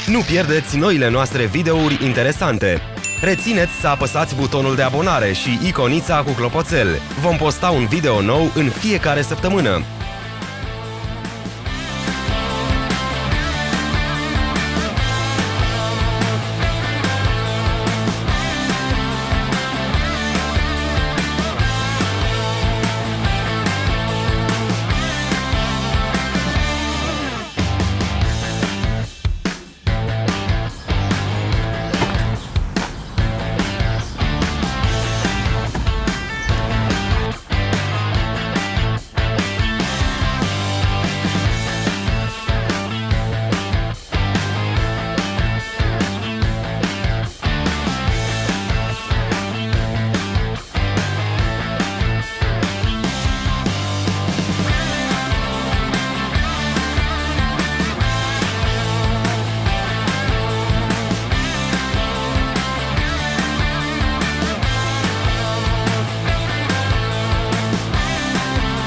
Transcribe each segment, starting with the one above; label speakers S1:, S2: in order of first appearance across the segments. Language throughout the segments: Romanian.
S1: Nu pierdeți noile noastre videouri interesante! Rețineți să apăsați butonul de abonare și iconița cu clopoțel. Vom posta un video nou în fiecare săptămână.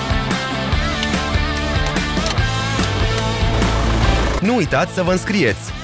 S1: Nu uitați să vă înscrieți!